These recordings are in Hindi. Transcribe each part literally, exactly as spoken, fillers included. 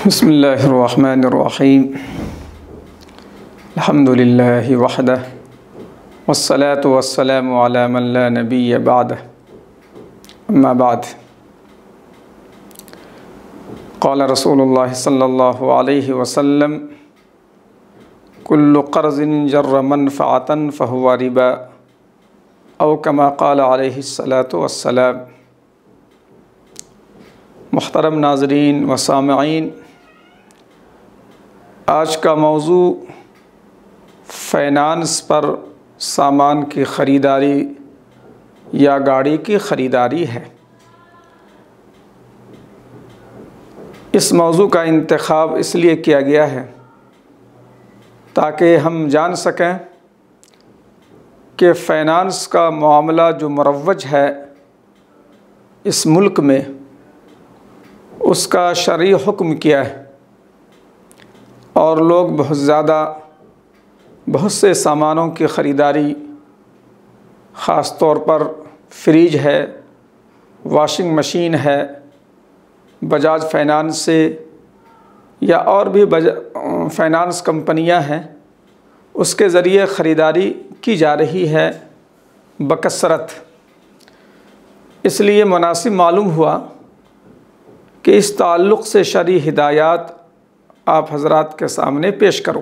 बिस्मिल्लाहिर्रहमानिर्रहीम अल्हम्दुलिल्लाहि वहदह वस्सलातु वस्सलामु अला मन ला नबिय्य बअदह अम्मा बाद क़ाल रसूलुल्लाह सल्लल्लाहु अलैहि वसल्लम कुल्लु क़र्ज़िन जर्र मनफ़अतन फ़हुवा रिबा औ कमा क़ाल अलैहि सलातु वस्सलाम। मुहतरम नाज़रीन व सामईन, आज का मौजू फ़ाइनेंस पर सामान की ख़रीदारी या गाड़ी की ख़रीदारी है। इस मौजू का इंतख़ाब इसलिए किया गया है ताकि हम जान सकें कि फ़ाइनेंस का मामला जो मुरव्वज है इस मुल्क में, उसका शरई हुक्म क्या है। और लोग बहुत ज़्यादा बहुत से सामानों की ख़रीदारी, ख़ास तौर पर फ्रिज है, वॉशिंग मशीन है, बजाज फाइनेंस से या और भी फाइनेंस कंपनियां हैं, उसके ज़रिए ख़रीदारी की जा रही है बकसरत। इसलिए मुनासिब मालूम हुआ कि इस ताल्लुक़ से शरई हिदायत आप हज़रात के सामने पेश करूं।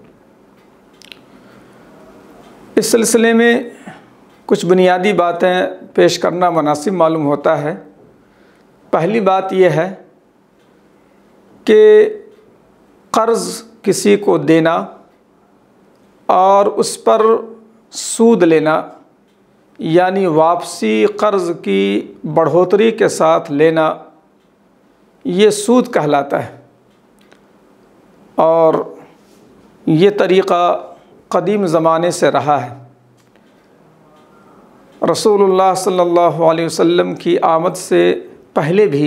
इस सिलसिले में कुछ बुनियादी बातें पेश करना मुनासिब मालूम होता है। पहली बात यह है कि क़र्ज़ किसी को देना और उस पर सूद लेना, यानी वापसी क़र्ज़ की बढ़ोतरी के साथ लेना, ये सूद कहलाता है। और ये तरीक़ा क़दीम ज़माने से रहा है। रसूलुल्लाह सल्लल्लाहु अलैहि वसल्लम की आमद से पहले भी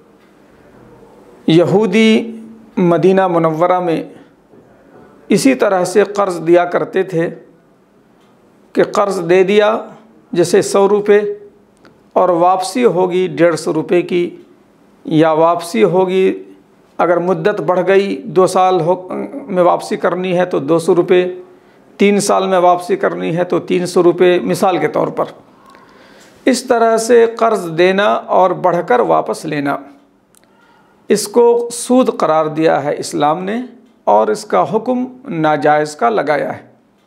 यहूदी मदीना मुनव्वरा में इसी तरह से क़र्ज़ दिया करते थे कि क़र्ज़ दे दिया जैसे सौ रुपये और वापसी होगी डेढ़ सौ रुपये की, या वापसी होगी अगर मुद्दत बढ़ गई, दो साल हो में वापसी करनी है तो दो सौ रुपये, तीन साल में वापसी करनी है तो तीन सौ रुपये, मिसाल के तौर पर। इस तरह से क़र्ज़ देना और बढ़कर वापस लेना, इसको सूद करार दिया है इस्लाम ने और इसका हुक्म नाजायज़ का लगाया है।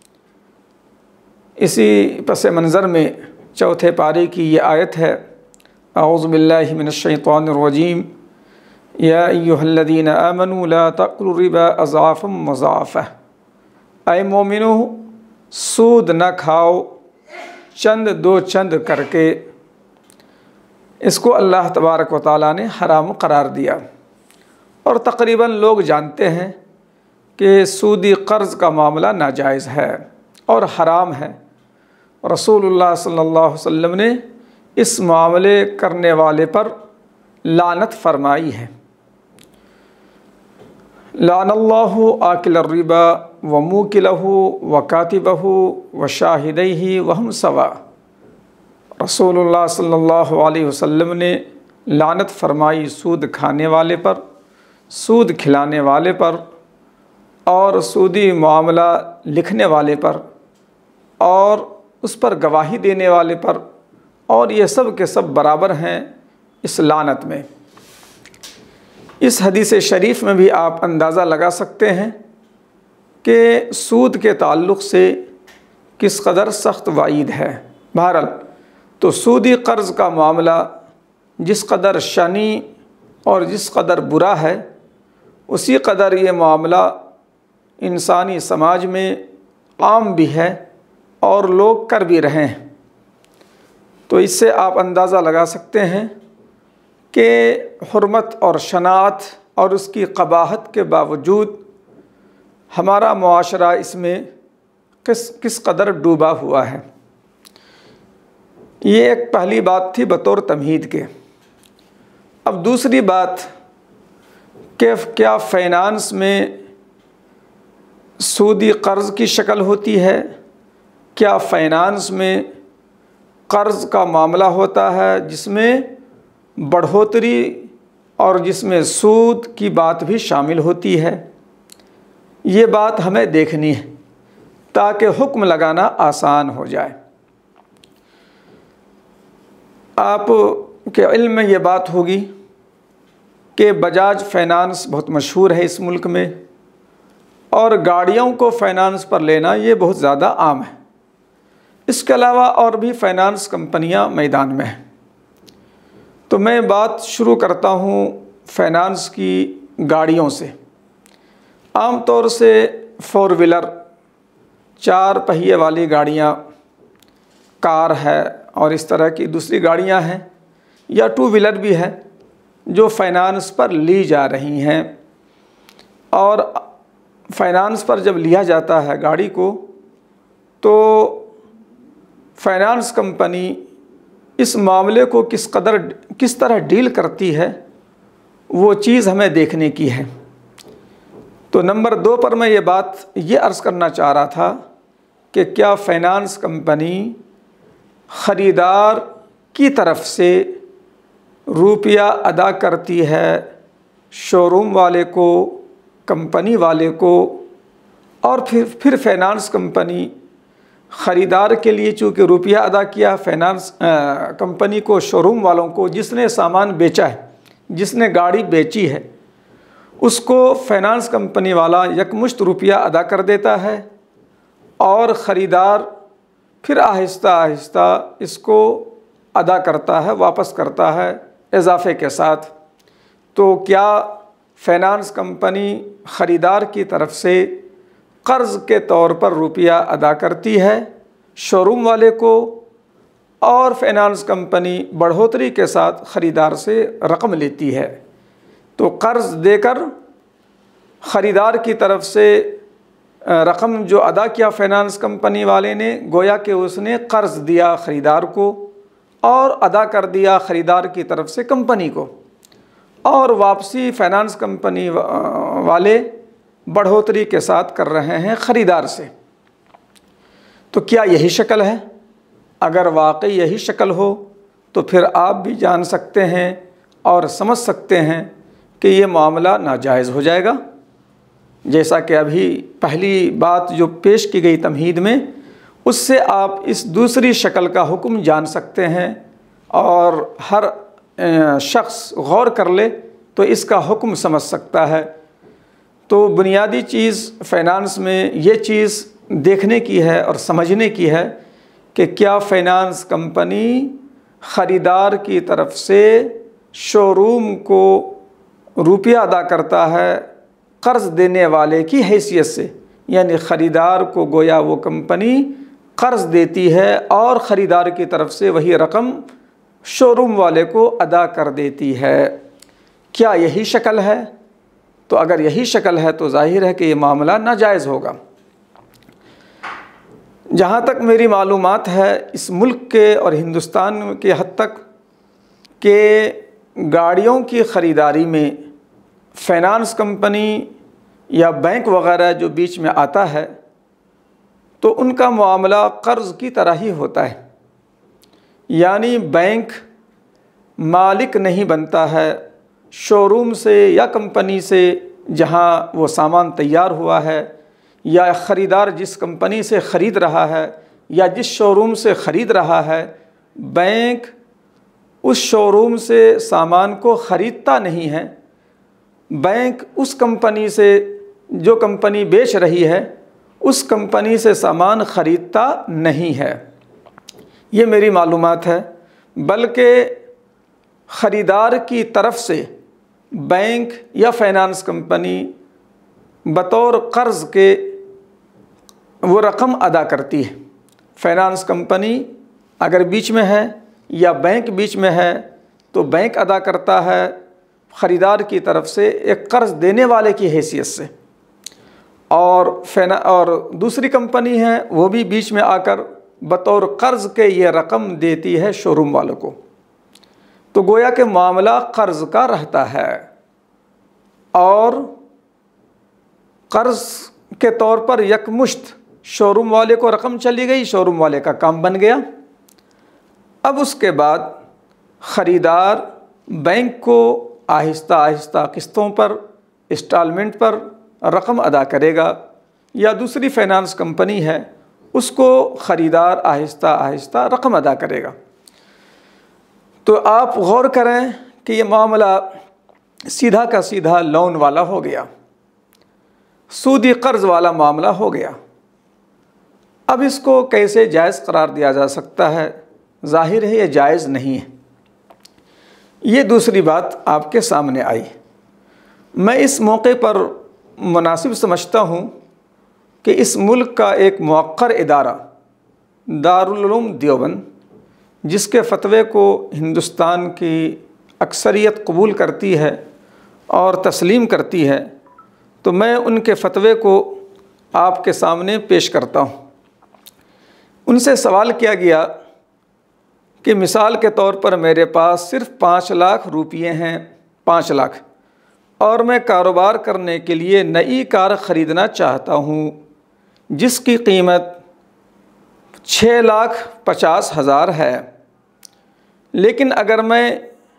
इसी पस मंज़र में चौथे पारे की ये आयत है, अऊज़ु बिल्लाहि मिनश शैतानिर रजीम, या अय्युहल्लज़ीना आमनू ला तअकुलु रिबा अज़आफ़म मुज़ाफ़ह। ऐ मोमिनो, सूद न खाओ चंद दो चंद करके। इसको अल्लाह तबारक व तआला ने हराम करार दिया। और तकरीबन लोग जानते हैं कि सूदी क़र्ज़ का मामला नाजायज़ है और हराम है। रसूलुल्लाह सल्लल्लाहु अलैहि वसल्लम ने इस मामले करने वाले पर लानत फरमाई है। लानल्लाहु आकिल रिबा व मूकिलहु व कातिबहु व शाहिदैहि व हम सवा। रसूलुल्लाह सल्लल्लाहु अलैहि वसल्लम ने लानत फरमाई सूद खाने वाले पर, सूद खिलाने वाले पर और सूदी मामला लिखने वाले पर और उस पर गवाही देने वाले पर, और ये सब के सब बराबर हैं इस लानत में। इस हदीस शरीफ में भी आप अंदाज़ा लगा सकते हैं कि सूद के ताल्लुक़ से किस कदर सख्त वाईद है। बहरहाल, तो सूदी क़र्ज़ का मामला जिस कदर शनी और जिस कदर बुरा है, उसी कदर ये मामला इंसानी समाज में आम भी है और लोग कर भी रहे हैं। तो इससे आप अंदाज़ा लगा सकते हैं कि हुर्मत और शनाअत और उसकी क़बाहत के बावजूद हमारा मुआशरा इसमें किस किस कदर डूबा हुआ है। ये एक पहली बात थी बतौर तमहीद के। अब दूसरी बात कि क्या फ़ाइनेंस में सूदी क़र्ज़ की शक्ल होती है, क्या फ़ाइनेंस में क़र्ज़ का मामला होता है जिसमें बढ़ोतरी और जिसमें सूद की बात भी शामिल होती है। ये बात हमें देखनी है ताकि हुक्म लगाना आसान हो जाए। आप के इल्म में ये बात होगी कि बजाज फाइनेंस बहुत मशहूर है इस मुल्क में, और गाड़ियों को फाइनेंस पर लेना ये बहुत ज़्यादा आम है। इसके अलावा और भी फाइनेंस कंपनियां मैदान में हैं। तो मैं बात शुरू करता हूँ फाइनेंस की गाड़ियों से। आम तौर से फोर व्हीलर, चार पहिए वाली गाड़ियाँ, कार है और इस तरह की दूसरी गाड़ियाँ हैं, या टू व्हीलर भी है जो फाइनेंस पर ली जा रही हैं। और फाइनेंस पर जब लिया जाता है गाड़ी को, तो फाइनेंस कंपनी इस मामले को किस कदर किस तरह डील करती है, वो चीज़ हमें देखने की है। तो नंबर दो पर मैं ये बात ये अर्ज़ करना चाह रहा था कि क्या फाइनेंस कंपनी ख़रीदार की तरफ से रुपया अदा करती है शोरूम वाले को, कंपनी वाले को, और फिर फिर फाइनेंस कंपनी ख़रीदार के लिए चूँकि रुपया अदा किया फाइनेंस कंपनी को, शोरूम वालों को, जिसने सामान बेचा है, जिसने गाड़ी बेची है, उसको फाइनेंस कंपनी वाला यकमुश्त रुपया अदा कर देता है और ख़रीदार फिर आहिस्ता आहिस्ता इसको अदा करता है, वापस करता है इजाफे के साथ। तो क्या फाइनेंस कंपनी ख़रीदार की तरफ से कर्ज़ के तौर पर रुपया अदा करती है शोरूम वाले को, और फाइनेंस कंपनी बढ़ोतरी के साथ ख़रीदार से रकम लेती है। तो कर्ज़ देकर ख़रीदार की तरफ से रकम जो अदा किया फाइनेंस कंपनी वाले ने, गोया कि उसने कर्ज़ दिया ख़रीदार को और अदा कर दिया ख़रीदार की तरफ से कंपनी को, और वापसी फाइनेंस कंपनी वाले बढ़ोतरी के साथ कर रहे हैं ख़रीदार से। तो क्या यही शक्ल है? अगर वाकई यही शक्ल हो तो फिर आप भी जान सकते हैं और समझ सकते हैं कि ये मामला नाजायज़ हो जाएगा। जैसा कि अभी पहली बात जो पेश की गई तमहीद में, उससे आप इस दूसरी शक्ल का हुक्म जान सकते हैं, और हर शख्स गौर कर ले तो इसका हुक्म समझ सकता है। तो बुनियादी चीज़ फाइनेंस में ये चीज़ देखने की है और समझने की है कि क्या फाइनेंस कंपनी ख़रीदार की तरफ से शोरूम को रुपया अदा करता है कर्ज़ देने वाले की हैसियत से, यानी ख़रीदार को गोया वो कंपनी कर्ज़ देती है और ख़रीदार की तरफ से वही रकम शोरूम वाले को अदा कर देती है। क्या यही शक्ल है? तो अगर यही शक्ल है तो जाहिर है कि ये मामला नाजायज़ होगा। जहाँ तक मेरी मालूमात है, इस मुल्क के और हिंदुस्तान के हद तक के गाड़ियों की ख़रीदारी में फाइनेंस कंपनी या बैंक वग़ैरह जो बीच में आता है, तो उनका मामला कर्ज़ की तरह ही होता है। यानी बैंक मालिक नहीं बनता है शोरूम से या कंपनी से जहां वो सामान तैयार हुआ है, या ख़रीदार जिस कंपनी से ख़रीद रहा है या जिस शोरूम से ख़रीद रहा है, बैंक उस शोरूम से सामान को ख़रीदता नहीं है। बैंक उस कंपनी से, जो कंपनी बेच रही है, उस कंपनी से सामान ख़रीदता नहीं है। ये मेरी मालूमात है। बल्कि ख़रीदार की तरफ से बैंक या फाइनेंस कंपनी बतौर कर्ज़ के वो रकम अदा करती है। फाइनेंस कंपनी अगर बीच में है या बैंक बीच में है तो बैंक अदा करता है ख़रीदार की तरफ से एक कर्ज़ देने वाले की हैसियत से, और फैना और दूसरी कंपनी है वो भी बीच में आकर बतौर कर्ज़ के ये रकम देती है शोरूम वालों को। तो गोया के मामला कर्ज़ का रहता है, और कर्ज़ के तौर पर यकमुश्त शोरूम वाले को रकम चली गई, शोरूम वाले का काम बन गया। अब उसके बाद ख़रीदार बैंक को आहिस्ता आहिस्ता किस्तों पर, इंस्टॉलमेंट पर रकम अदा करेगा, या दूसरी फाइनेंस कंपनी है उसको ख़रीदार आहिस्ता आहिस्ता रकम अदा करेगा। तो आप गौर करें कि ये मामला सीधा का सीधा लोन वाला हो गया, सूदी कर्ज़ वाला मामला हो गया। अब इसको कैसे जायज़ करार दिया जा सकता है? ज़ाहिर है ये जायज़ नहीं है। ये दूसरी बात आपके सामने आई। मैं इस मौके पर मुनासिब समझता हूँ कि इस मुल्क का एक मुअक्कर इदारा दारुल उलूम देवबंद, जिसके फ़तवे को हिंदुस्तान की अक्सरियत कबूल करती है और तस्लीम करती है, तो मैं उनके फ़तवे को आपके सामने पेश करता हूँ। उनसे सवाल किया गया कि मिसाल के तौर पर मेरे पास सिर्फ़ पाँच लाख रुपये हैं, पाँच लाख, और मैं कारोबार करने के लिए नई कार ख़रीदना चाहता हूँ जिसकी कीमत छः लाख पचास हज़ार है। लेकिन अगर मैं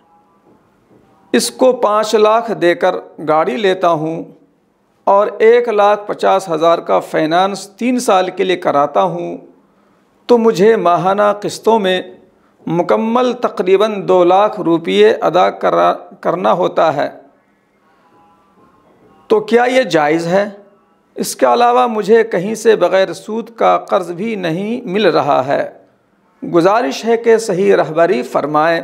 इसको पाँच लाख देकर गाड़ी लेता हूँ और एक लाख पचास हज़ार का फ़ाइनेंस तीन साल के लिए कराता हूँ, तो मुझे माहाना किस्तों में मुकम्मल तकरीबन दो लाख रुपये अदा करा करना होता है। तो क्या ये जायज़ है? इसके अलावा मुझे कहीं से बग़ैर सूद का कर्ज़ भी नहीं मिल रहा है। गुजारिश है कि सही रहबरी फ़रमाएँ।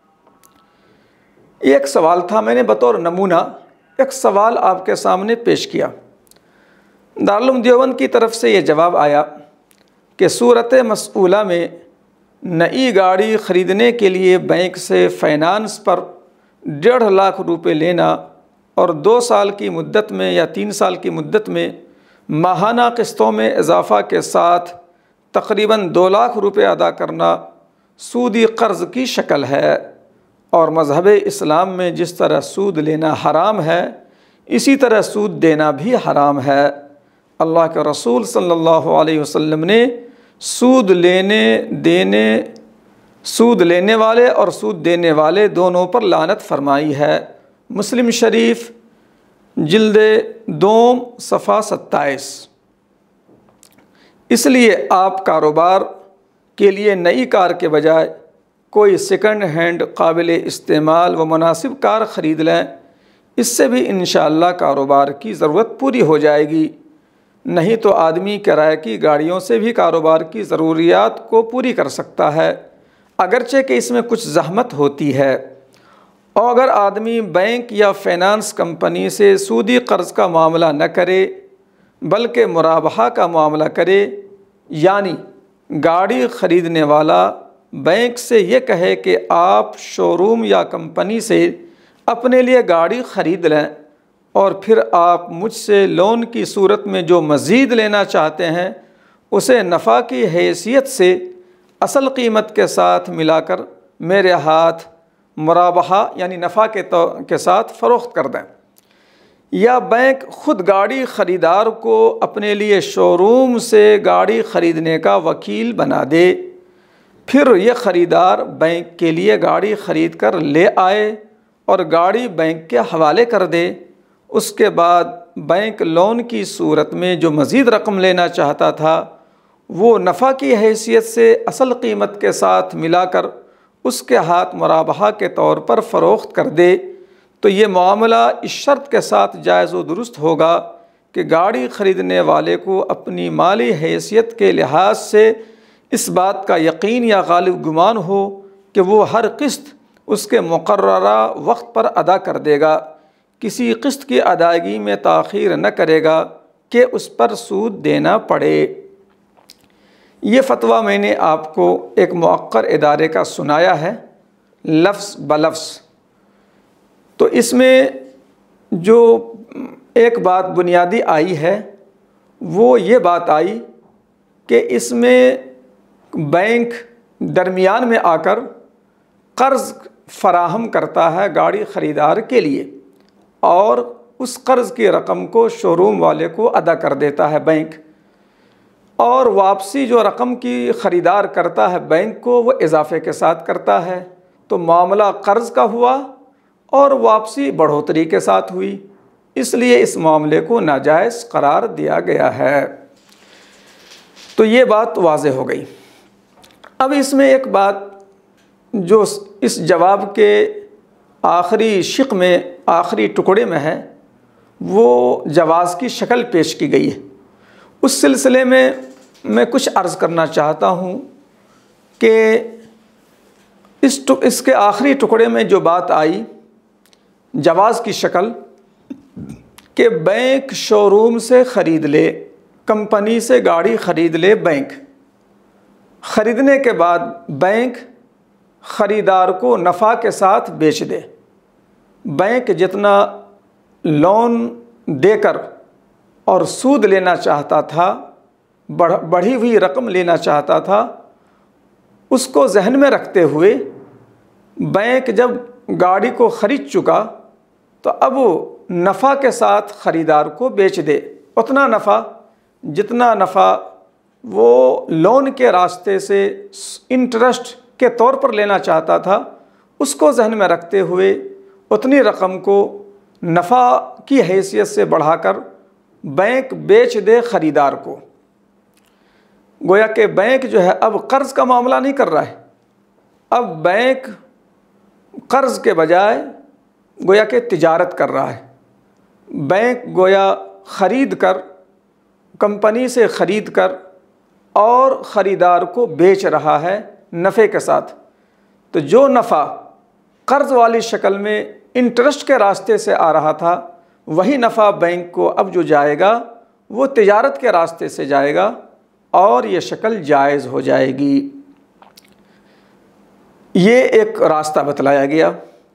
एक सवाल था, मैंने बतौर नमूना एक सवाल आपके सामने पेश किया। दारुल उलूम देवबंद की तरफ से ये जवाब आया कि सूरत मसऊला में नई गाड़ी ख़रीदने के लिए बैंक से फ़ाइनेंस पर डेढ़ लाख रुपए लेना और दो साल की मुद्दत में या तीन साल की मुद्दत में माहाना किस्तों में इजाफ़ा के साथ तकरीबन दो लाख रुपए अदा करना सूदी कर्ज़ की शक्ल है। और मज़हब इस्लाम में जिस तरह सूद लेना हराम है, इसी तरह सूद देना भी हराम है। अल्लाह के रसूल सल्लल्लाहु अलैहि वसल्लम ने सूद लेने देने सूद लेने वाले और सूद देने वाले दोनों पर लानत फरमाई है। मुस्लिम शरीफ जिल्दे दोम सफ़ा सत्ताईस। इसलिए आप कारोबार के लिए नई कार के बजाय कोई सेकंड हैंड काबिल इस्तेमाल व मुनासिब कार ख़रीद लें। इससे भी इंशाअल्लाह कारोबार की ज़रूरत पूरी हो जाएगी। नहीं तो आदमी किराए की गाड़ियों से भी कारोबार की ज़रूरियात को पूरी कर सकता है, अगरचे कि इसमें कुछ ज़हमत होती है। और अगर आदमी बैंक या फाइनेंस कंपनी से सूदी कर्ज़ का मामला न करे बल्कि मुराबहा का मामला करे, यानी गाड़ी ख़रीदने वाला बैंक से ये कहे कि आप शोरूम या कंपनी से अपने लिए गाड़ी ख़रीद लें और फिर आप मुझसे लोन की सूरत में जो मज़ीद लेना चाहते हैं उसे नफ़ा की हैसियत से असल कीमत के साथ मिलाकर मेरे हाथ मुराबहा यानी नफ़ा के तो के साथ फ़रोख्त कर दें। या बैंक ख़ुद गाड़ी ख़रीदार को अपने लिए शोरूम से गाड़ी ख़रीदने का वकील बना दे, फिर ये ख़रीदार बैंक के लिए गाड़ी ख़रीद कर ले आए और गाड़ी बैंक के हवाले कर दे। उसके बाद बैंक लोन की सूरत में जो मज़ीद रकम लेना चाहता था वो नफ़ा की हैसियत से असल कीमत के साथ मिलाकर उसके हाथ मुराबहा के तौर पर फ़रोख्त कर दे। तो ये मामला इस शर्त के साथ जायज़ व दुरुस्त होगा कि गाड़ी ख़रीदने वाले को अपनी माली हैसियत के लिहाज से इस बात का यकीन या गालिब गुमान हो कि वो हर किस्त उसके मुकर्ररा वक्त पर अदा कर देगा, किसी किस्त की अदायगी में ताख़ीर न करेगा कि उस पर सूद देना पड़े। ये फ़तवा मैंने आपको एक मुअक्कर इदारे का सुनाया है लफ्ज़ बलफ्ज़। तो इसमें जो एक बात बुनियादी आई है वो ये बात आई कि इसमें बैंक दरमियान में आकर कर्ज़ फ़राहम करता है गाड़ी ख़रीदार के लिए और उस कर्ज़ की रकम को शोरूम वाले को अदा कर देता है बैंक, और वापसी जो रकम की ख़रीदार करता है बैंक को वो इजाफ़े के साथ करता है। तो मामला कर्ज़ का हुआ और वापसी बढ़ोतरी के साथ हुई, इसलिए इस मामले को नाजायज़ करार दिया गया है। तो ये बात वाज़ेह हो गई। अब इसमें एक बात जो इस जवाब के आखिरी शिक में, आखिरी टुकड़े में है, वो जवाज़ की शक्ल पेश की गई है। उस सिलसिले में मैं कुछ अर्ज़ करना चाहता हूँ कि इस इसके आखिरी टुकड़े में जो बात आई जवाज़ की शक्ल कि बैंक शोरूम से ख़रीद ले, कंपनी से गाड़ी ख़रीद ले बैंक, ख़रीदने के बाद बैंक ख़रीदार को नफ़ा के साथ बेच दे। बैंक जितना लोन देकर और सूद लेना चाहता था, बढ़ बढ़ी हुई रकम लेना चाहता था, उसको जहन में रखते हुए बैंक जब गाड़ी को ख़रीद चुका तो अब वो नफ़ा के साथ ख़रीदार को बेच दे। उतना नफ़ा जितना नफ़ा वो लोन के रास्ते से इंटरेस्ट के तौर पर लेना चाहता था, उसको जहन में रखते हुए उतनी रकम को नफ़ा की हैसियत से बढ़ाकर बैंक बेच दे ख़रीदार को। गोया कि बैंक जो है अब कर्ज़ का मामला नहीं कर रहा है, अब बैंक कर्ज़ के बजाय गोया कि तिजारत कर रहा है। बैंक गोया ख़रीद कर, कंपनी से ख़रीद कर और ख़रीदार को बेच रहा है नफ़े के साथ। तो जो नफ़ा कर्ज़ वाली शक्ल में इंटरेस्ट के रास्ते से आ रहा था, वही नफ़ा बैंक को अब जो जाएगा वो तिजारत के रास्ते से जाएगा और ये शक्ल जायज़ हो जाएगी। ये एक रास्ता बतलाया गया।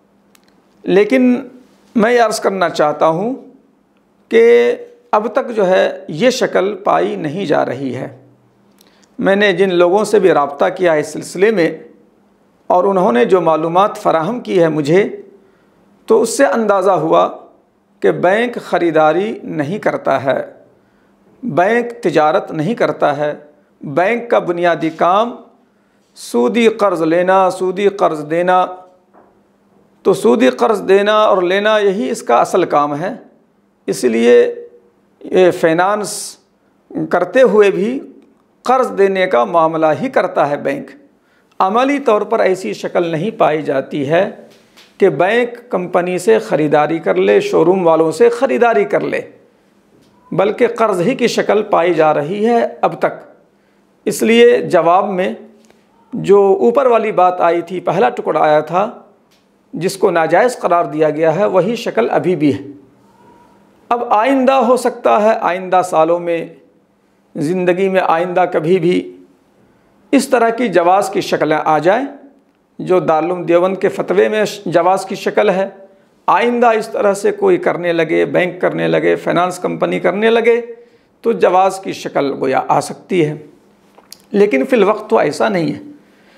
लेकिन मैं अर्ज़ करना चाहता हूँ कि अब तक जो है ये शक्ल पाई नहीं जा रही है। मैंने जिन लोगों से भी रब्ता किया इस सिलसिले में और उन्होंने जो मालूमात फ़राहम की है मुझे, तो उससे अंदाज़ा हुआ कि बैंक ख़रीदारी नहीं करता है, बैंक तिजारत नहीं करता है। बैंक का बुनियादी काम सूदी कर्ज़ लेना, सूदी कर्ज़ देना, तो सूदी कर्ज़ देना और लेना यही इसका असल काम है। इसलिए ये फ़ाइनेंस करते हुए भी कर्ज़ देने का मामला ही करता है बैंक। अमली तौर पर ऐसी शक्ल नहीं पाई जाती है कि बैंक कंपनी से ख़रीदारी कर ले, शोरूम वालों से ख़रीदारी कर ले, बल्कि कर्ज़ ही की शक्ल पाई जा रही है अब तक। इसलिए जवाब में जो ऊपर वाली बात आई थी, पहला टुकड़ा आया था जिसको नाजायज़ करार दिया गया है, वही शक्ल अभी भी है। अब आइंदा हो सकता है, आइंदा सालों में, ज़िंदगी में आइंदा कभी भी इस तरह की जवाज़ की शक्लें आ जाएं जो दारुल देवबंद के फतवे में जवाज़ की शक्ल है। आइंदा इस तरह से कोई करने लगे, बैंक करने लगे, फ़ाइनेंस कंपनी करने लगे, तो जवाज़ की शक्ल गोया आ सकती है। लेकिन फ़िल वक्त तो ऐसा नहीं है।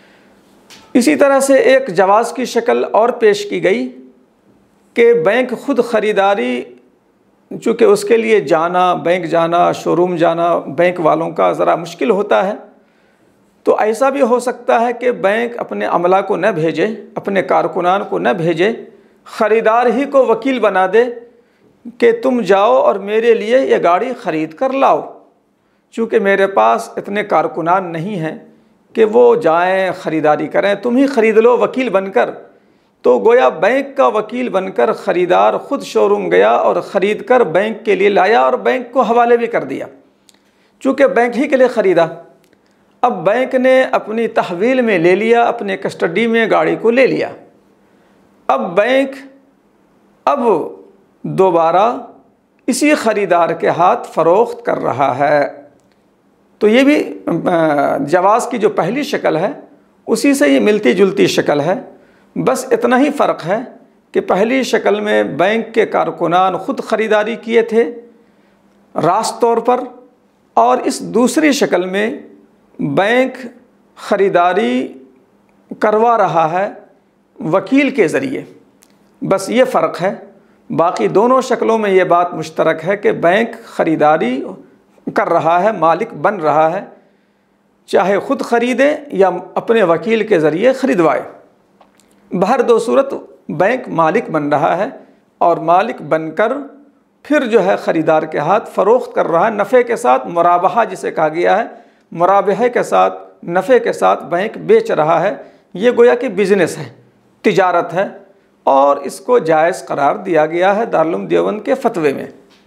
इसी तरह से एक जवाज़ की शक्ल और पेश की गई कि बैंक ख़ुद ख़रीदारी, चूँकि उसके लिए जाना, बैंक जाना, शोरूम जाना बैंक वालों का ज़रा मुश्किल होता है, तो ऐसा भी हो सकता है कि बैंक अपने अमला को न भेजे, अपने कारकुनान को न भेजे, ख़रीदार ही को वकील बना दे कि तुम जाओ और मेरे लिए ये गाड़ी ख़रीद कर लाओ। चूँकि मेरे पास इतने कारकुनान नहीं हैं कि वो जाएं ख़रीदारी करें, तुम ही ख़रीद लो वकील बनकर। तो गोया बैंक का वकील बनकर ख़रीदार ख़ुद शोरूम गया और ख़रीद कर बैंक के लिए लाया और बैंक को हवाले भी कर दिया, चूँकि बैंक ही के लिए ख़रीदा। अब बैंक ने अपनी तहवील में ले लिया, अपने कस्टडी में गाड़ी को ले लिया। अब बैंक अब दोबारा इसी ख़रीदार के हाथ फ़रोख्त कर रहा है। तो ये भी जवाज़ की जो पहली शक्ल है उसी से ये मिलती जुलती शक्ल है। बस इतना ही फ़र्क है कि पहली शक्ल में बैंक के कारकुनान ख़ुद ख़रीदारी किए थे रास्त तौर पर, और इस दूसरी शक्ल में बैंक ख़रीदारी करवा रहा है वकील के ज़रिए। बस ये फ़र्क है। बाकी दोनों शक्लों में ये बात मुश्तरक है कि बैंक ख़रीदारी कर रहा है, मालिक बन रहा है, चाहे ख़ुद ख़रीदे या अपने वकील के ज़रिए ख़रीदवाए। बहर दो सूरत बैंक मालिक बन रहा है और मालिक बनकर फिर जो है ख़रीदार के हाथ फ़रोख्त कर रहा है नफ़े के साथ। मुराबहा जिसे कहा गया है, मुराबहे के साथ, नफ़े के साथ बैंक बेच रहा है। ये गोया कि बिज़नेस है, तिजारत है और इसको जायज़ करार दिया गया है दारुल उलूम देवबंद के फतवे में।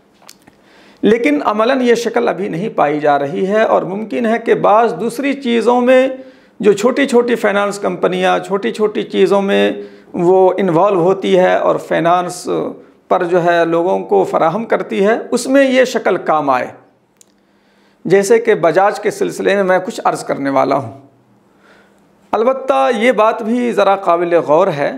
लेकिन अमलन ये शक्ल अभी नहीं पाई जा रही है और मुमकिन है कि बाज़ दूसरी चीज़ों में जो छोटी छोटी फ़ाइनेंस कंपनियां छोटी छोटी चीज़ों में वो इन्वॉल्व होती है और फाइनेंस पर जो है लोगों को फ़राहम करती है, उसमें ये शक्ल काम आए। जैसे कि बजाज के सिलसिले में मैं कुछ अर्ज़ करने वाला हूँ। अलबत्ता ये बात भी ज़रा काबिल गौर है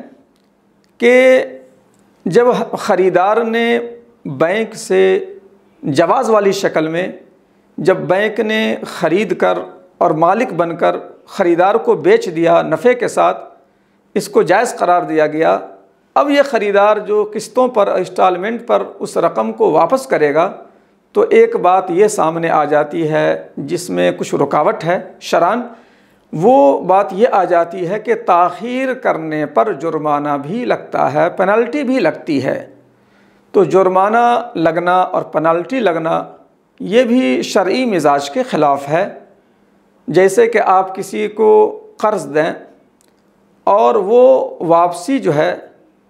कि जब ख़रीदार ने बैंक से जवाज़ वाली शक्ल में, जब बैंक ने ख़रीद कर और मालिक बनकर ख़रीदार को बेच दिया नफ़े के साथ, इसको जायज़ करार दिया गया। अब ये ख़रीदार जो किस्तों पर, इंस्टॉलमेंट पर उस रकम को वापस करेगा, तो एक बात ये सामने आ जाती है जिसमें कुछ रुकावट है शरान। वो बात ये आ जाती है कि ताख़ीर करने पर जुर्माना भी लगता है, पेनल्टी भी लगती है। तो जुर्माना लगना और पेनल्टी लगना ये भी शरई मिजाज के ख़िलाफ़ है। जैसे कि आप किसी को क़र्ज़ दें और वो वापसी जो है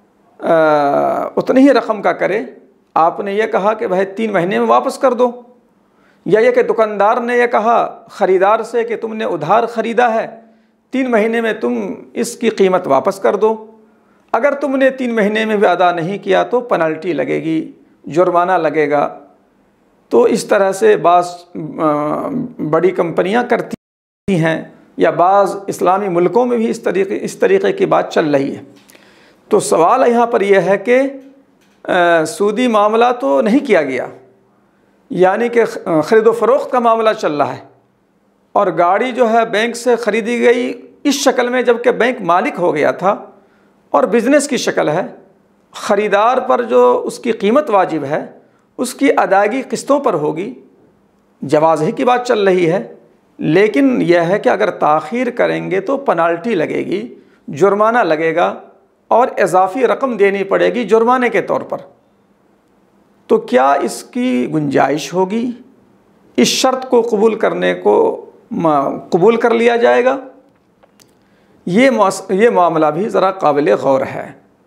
आ, उतनी ही रकम का करे। आपने ये कहा कि भाई तीन महीने में वापस कर दो, या ये कि दुकानदार ने यह कहा ख़रीदार से कि तुमने उधार ख़रीदा है, तीन महीने में तुम इसकी कीमत वापस कर दो। अगर तुमने तीन महीने में भी अदा नहीं किया तो पेनल्टी लगेगी, जुर्माना लगेगा। तो इस तरह से बाज़ बड़ी कंपनियां करती हैं, या बाज़ इस्लामी मुल्कों में भी इस तरीके इस तरीके की बात चल रही है। तो सवाल यहाँ पर यह है कि सूदी मामला तो नहीं किया गया, यानी कि ख़रीदो फ़रोख्त का मामला चल रहा है और गाड़ी जो है बैंक से ख़रीदी गई इस शक्ल में, जबकि बैंक मालिक हो गया था और बिज़नेस की शक्ल है। ख़रीदार पर जो उसकी कीमत वाजिब है उसकी अदायगी किस्तों पर होगी, जवाज़ ही की बात चल रही है। लेकिन यह है कि अगर ताख़ीर करेंगे तो पेनल्टी लगेगी, जुर्माना लगेगा और इजाफ़ी रकम देनी पड़ेगी जुर्माने के तौर पर। तो क्या इसकी गुंजाइश होगी? इस शर्त को कबूल करने को कबूल कर लिया जाएगा? ये ये मामला भी ज़रा काबिल गौर है।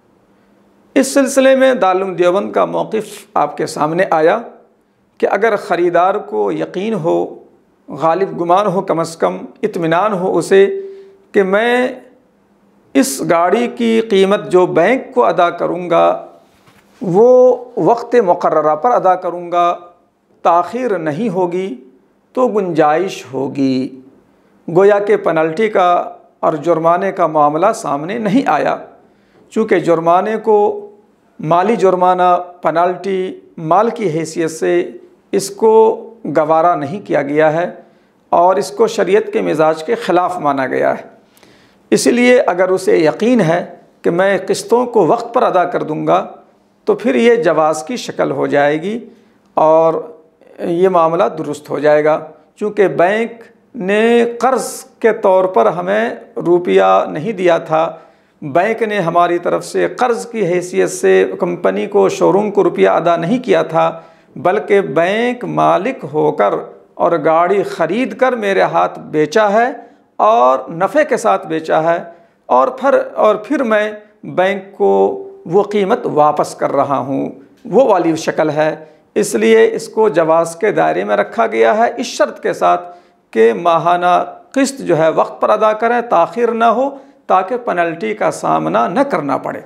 इस सिलसिले में दारुल उलूम देवबंद का मौक़िफ़ आपके सामने आया कि अगर ख़रीदार को यकीन हो, गालिब गुमान हो, कम अज़ कम इत्मीनान हो उसे कि मैं इस गाड़ी की कीमत जो बैंक को अदा करूँगा वो वक्त मुक़र्ररा पर अदा करूँगा, ताख़ीर नहीं होगी, तो गुंजाइश होगी। गोया के पेनल्टी का और जुर्माने का मामला सामने नहीं आया, चूँकि जुर्माने को माली जुर्माना, पेनल्टी माल की हैसियत से इसको गवारा नहीं किया गया है और इसको शरीयत के मिजाज के ख़िलाफ़ माना गया है। इसलिए अगर उसे यकीन है कि मैं किस्तों को वक्त पर अदा कर दूँगा तो फिर ये जवाज़ की शक्ल हो जाएगी और ये मामला दुरुस्त हो जाएगा। चूँकि बैंक ने कर्ज़ के तौर पर हमें रुपया नहीं दिया था, बैंक ने हमारी तरफ से कर्ज़ की हैसियत से कंपनी को, शोरूम को रुपया अदा नहीं किया था, बल्कि बैंक मालिक होकर और गाड़ी ख़रीद कर मेरे हाथ बेचा है और नफ़े के साथ बेचा है और फिर और फिर मैं बैंक को वो कीमत वापस कर रहा हूँ, वो वाली शक्ल है। इसलिए इसको जवाज़ के दायरे में रखा गया है, इस शर्त के साथ कि माहाना किस्त जो है वक्त पर अदा करें, ताख़ीर ना हो, ताकि पेनल्टी का सामना न करना पड़े।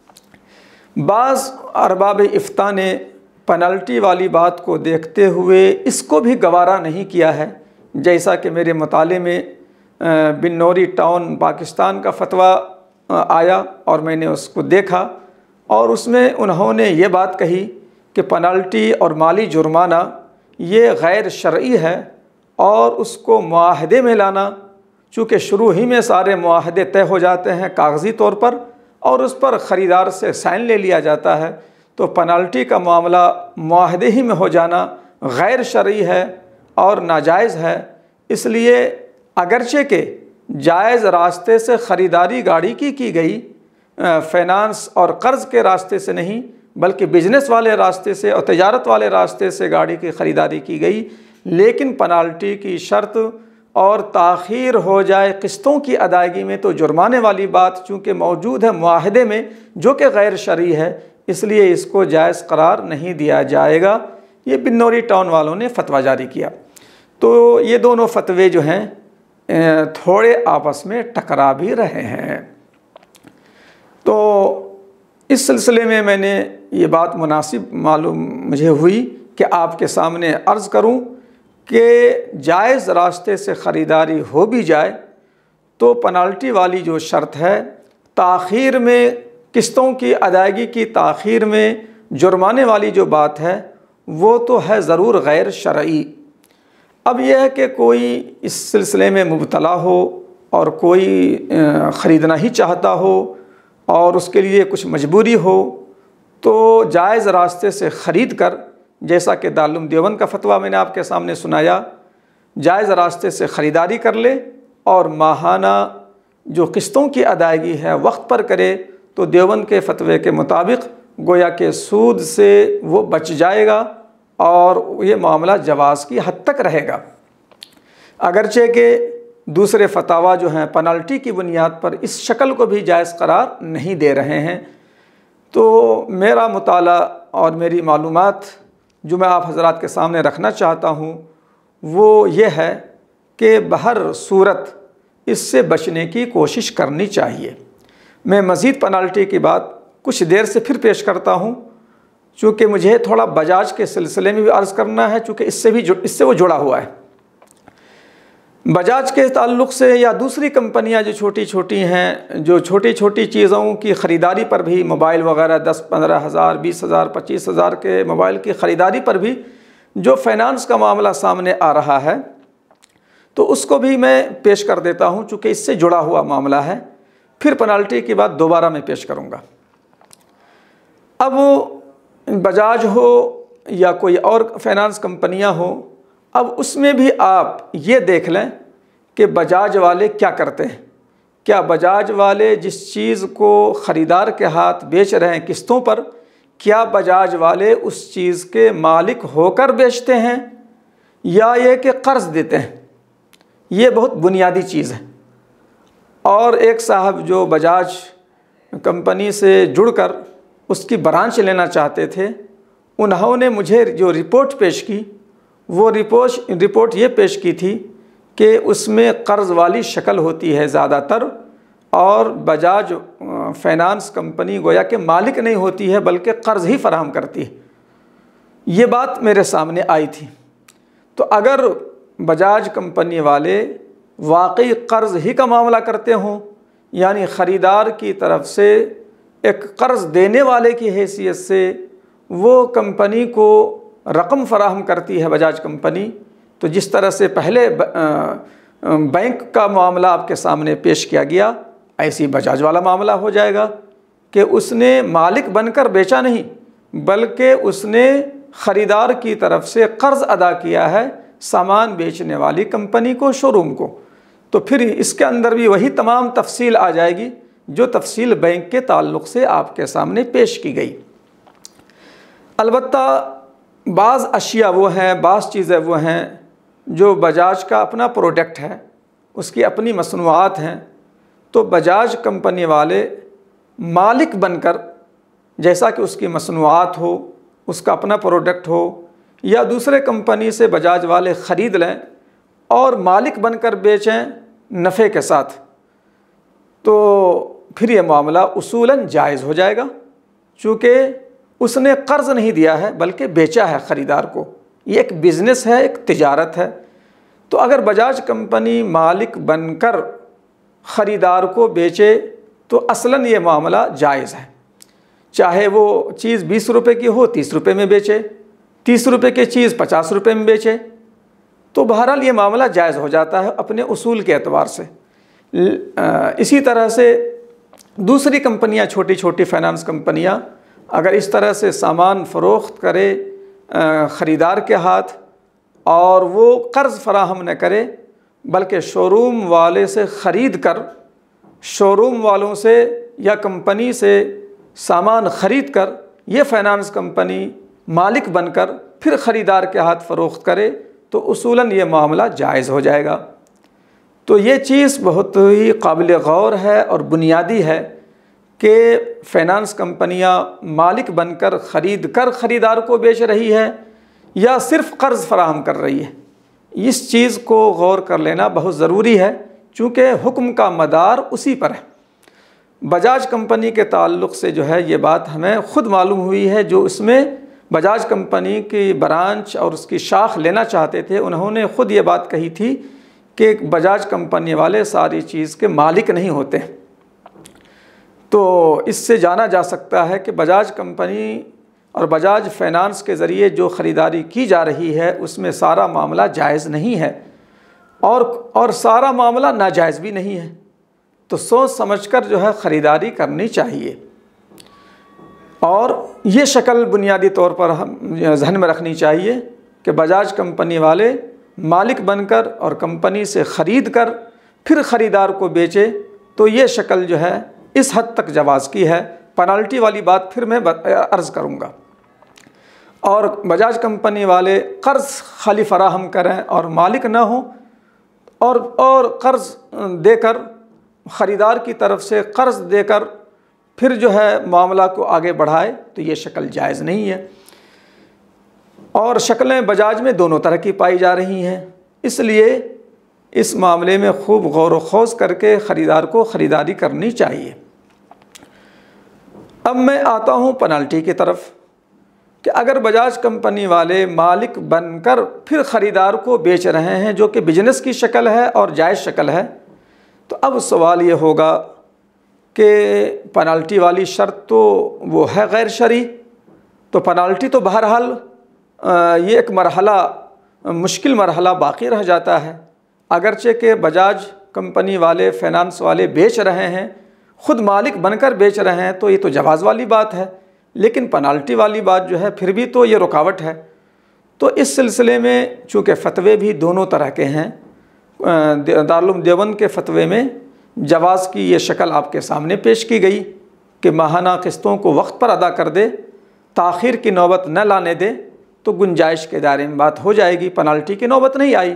बाज़ अरबाब इफ्ता ने पेनल्टी वाली बात को देखते हुए इसको भी गवारा नहीं किया है। जैसा कि मेरे मुताले में बिन्नौरी टाउन पाकिस्तान का फतवा आया और मैंने उसको देखा और उसमें उन्होंने ये बात कही कि पेनल्टी और माली जुर्माना ये गैर शरई है और उसको मुआहदे में लाना, चूँकि शुरू ही में सारे मुआहदे तय हो जाते हैं कागज़ी तौर पर और उस पर ख़रीदार से साइन ले लिया जाता है, तो पेनल्टी का मामला मुआहदे ही में हो जाना गैर शरई है और नाजायज़ है। इसलिए अगरचे के जायज़ रास्ते से ख़रीदारी गाड़ी की की गई, फ़ाइनेंस और क़र्ज़ के रास्ते से नहीं बल्कि बिजनेस वाले रास्ते से और तिजारत वाले रास्ते से गाड़ी की ख़रीदारी की गई। लेकिन पेनाल्टी की शर्त और ताख़ीर हो जाए किस्तों की अदायगी में तो जुर्माने वाली बात चूँकि मौजूद है मुआहदे में जो कि गैर शरई है, इसलिए इसको जायज़ करार नहीं दिया जाएगा। ये बिन्नौरी टाउन वालों ने फतवा जारी किया। तो ये दोनों फतवे जो हैं थोड़े आपस में टकरा भी रहे हैं। तो इस सिलसिले में मैंने ये बात मुनासिब मालूम मुझे हुई कि आपके सामने अर्ज़ करूं कि जायज़ रास्ते से ख़रीदारी हो भी जाए तो पेनाल्टी वाली जो शर्त है, ताख़ीर में किस्तों की अदायगी की ताख़ीर में जुर्माने वाली जो बात है वो तो है ज़रूर गैर शरई। अब यह है कि कोई इस सिलसिले में मुब्तला हो और कोई ख़रीदना ही चाहता हो और उसके लिए कुछ मजबूरी हो तो जायज़ रास्ते से ख़रीद कर, जैसा कि दारुल देवबंद का फ़तवा मैंने आपके सामने सुनाया, जायज़ रास्ते से ख़रीदारी कर ले और माहाना जो किस्तों की अदायगी है वक्त पर करे तो देवबंद के फ़तवे के मुताबिक गोया के सूद से वो बच जाएगा और ये मामला जवाज़ की हद तक रहेगा। अगरचे के दूसरे फतावा जो हैं पेनल्टी की बुनियाद पर इस शक्ल को भी जायज़ करार नहीं दे रहे हैं। तो मेरा मुताला और मेरी मालूमात जो मैं आप हज़रात के सामने रखना चाहता हूँ वो ये है कि बहर सूरत इससे बचने की कोशिश करनी चाहिए। मैं मज़ीद पेनल्टी की बात कुछ देर से फिर पेश करता हूँ, चूँकि मुझे थोड़ा बजाज के सिलसिले में भी अर्ज़ करना है, चूँकि इससे भी इससे वो जुड़ा हुआ है। बजाज के ताल्लुक़ से या दूसरी कंपनियां जो छोटी छोटी हैं, जो छोटी छोटी चीज़ों की ख़रीदारी पर भी, मोबाइल वगैरह दस पंद्रह हज़ार बीस हज़ार पच्चीस हज़ार के मोबाइल की ख़रीदारी पर भी जो फाइनेंस का मामला सामने आ रहा है तो उसको भी मैं पेश कर देता हूं, चूँकि इससे जुड़ा हुआ मामला है। फिर पेनल्टी की बात दोबारा मैं पेश करूँगा। अब बजाज हो या कोई और फाइनेंस कंपनियां हो, अब उसमें भी आप ये देख लें कि बजाज वाले क्या करते हैं। क्या बजाज वाले जिस चीज़ को ख़रीदार के हाथ बेच रहे हैं किस्तों पर, क्या बजाज वाले उस चीज़ के मालिक होकर बेचते हैं या ये कि कर्ज़ देते हैं? ये बहुत बुनियादी चीज़ है। और एक साहब जो बजाज कंपनी से जुड़कर उसकी ब्रांच लेना चाहते थे, उन्होंने मुझे जो रिपोर्ट पेश की वो रिपोर्ट रिपोर्ट ये पेश की थी कि उसमें कर्ज़ वाली शक्ल होती है ज़्यादातर और बजाज फाइनेंस कंपनी गोया के मालिक नहीं होती है बल्कि कर्ज़ ही फराहम करती है। ये बात मेरे सामने आई थी। तो अगर बजाज कंपनी वाले वाकई कर्ज़ ही का मामला करते हों, यानी ख़रीदार की तरफ से एक कर्ज़ देने वाले की हैसियत से वो कंपनी को रकम फ़राहम करती है बजाज कंपनी, तो जिस तरह से पहले बैंक का मामला आपके सामने पेश किया गया, ऐसी बजाज वाला मामला हो जाएगा कि उसने मालिक बनकर बेचा नहीं बल्कि उसने ख़रीदार की तरफ से कर्ज़ अदा किया है सामान बेचने वाली कंपनी को, शोरूम को। तो फिर इसके अंदर भी वही तमाम तफसील आ जाएगी जो तफसील बैंक के ताल्लुक़ से आपके सामने पेश की गई। अलबत्ता बाज़ अशिया वो हैं, बाज़ चीज़ें वो हैं जो बजाज का अपना प्रोडक्ट है, उसकी अपनी मसनूआत हैं। तो बजाज कंपनी वाले मालिक बनकर, जैसा कि उसकी मसनूआत हो, उसका अपना प्रोडक्ट हो, या दूसरे कंपनी से बजाज वाले ख़रीद लें और मालिक बनकर बेचें नफ़े के साथ, तो फिर ये मामला उसूलन जायज़ हो जाएगा, चूँकि उसने कर्ज़ नहीं दिया है बल्कि बेचा है ख़रीदार को। ये एक बिज़नेस है, एक तिजारत है। तो अगर बजाज कंपनी मालिक बनकर ख़रीदार को बेचे तो असलन ये मामला जायज़ है, चाहे वो चीज़ बीस रुपए की हो तीस रुपए में बेचे, तीस रुपए की चीज़ पचास रुपए में बेचे, तो बहरहाल ये मामला जायज़ हो जाता है अपने उसूल के एतबार से। इसी तरह से दूसरी कंपनियां, छोटी छोटी फाइनेंस कंपनियां अगर इस तरह से सामान फ़रोख्त करे ख़रीदार के हाथ और वो कर्ज़ फराहम न करे बल्कि शोरूम वाले से ख़रीद कर शोरूम वालों से या कंपनी से सामान ख़रीद कर ये फ़ाइनेंस कंपनी मालिक बनकर फिर ख़रीदार के हाथ फ़रोख्त करे तो उसूलन ये मामला जायज़ हो जाएगा। तो ये चीज़ बहुत ही काबिल गौर है और बुनियादी है कि फ़ाइनेंस कंपनियां मालिक बनकर ख़रीद कर ख़रीदार को बेच रही है या सिर्फ़ कर्ज़ फराहम कर रही है। इस चीज़ को गौर कर लेना बहुत ज़रूरी है, चूँकि हुक्म का मदार उसी पर है। बजाज कंपनी के ताल्लुक़ से जो है ये बात हमें ख़ुद मालूम हुई है, जो इसमें बजाज कंपनी की ब्रांच और उसकी शाख लेना चाहते थे, उन्होंने ख़ुद ये बात कही थी कि बजाज कंपनी वाले सारी चीज़ के मालिक नहीं होते। तो इससे जाना जा सकता है कि बजाज कंपनी और बजाज फाइनेंस के ज़रिए जो ख़रीदारी की जा रही है उसमें सारा मामला जायज़ नहीं है और और सारा मामला नाजायज़ भी नहीं है। तो सोच समझकर जो है ख़रीदारी करनी चाहिए। और ये शक्ल बुनियादी तौर पर हम ज़हन में रखनी चाहिए कि बजाज कंपनी वाले मालिक बनकर और कंपनी से ख़रीद कर फिर ख़रीदार को बेचे, तो ये शक्ल जो है इस हद तक जवाज़ की है। पेनल्टी वाली बात फिर मैं अर्ज़ करूँगा। और बजाज कंपनी वाले कर्ज़ खाली फ़राहम करें और मालिक ना हो और और कर्ज़ देकर ख़रीदार की तरफ से कर्ज़ देकर फिर जो है मामला को आगे बढ़ाए, तो ये शक्ल जायज़ नहीं है। और शक्लें बजाज में दोनों तरह की पाई जा रही हैं, इसलिए इस मामले में खूब गौर व खौज़ करके ख़रीदार को ख़रीदारी करनी चाहिए। अब मैं आता हूँ पेनल्टी की तरफ कि अगर बजाज कंपनी वाले मालिक बनकर फिर ख़रीदार को बेच रहे हैं, जो कि बिजनेस की शक्ल है और जायज़ शक्ल है, तो अब सवाल ये होगा कि पेनल्टी वाली शर्त तो वो है गैर शरई। तो पेनल्टी तो बहरहाल ये एक मरहला, मुश्किल मरहला बाकी रह जाता है। अगरचे के बजाज कंपनी वाले फाइनेंस वाले बेच रहे हैं, ख़ुद मालिक बनकर बेच रहे हैं, तो ये तो जवाज़ वाली बात है, लेकिन पेनल्टी वाली बात जो है फिर भी तो ये रुकावट है। तो इस सिलसिले में चूँकि फ़तवे भी दोनों तरह के हैं, दारुल उलूम देवबंद के फ़तवे में जवाज़ की ये शक्ल आपके सामने पेश की गई कि माहाना किस्तों को वक्त पर अदा कर दे, ताख़ीर की नौबत न लाने दे, तो गुंजाइश के दायरे में बात हो जाएगी, पेनल्टी की नौबत नहीं आई।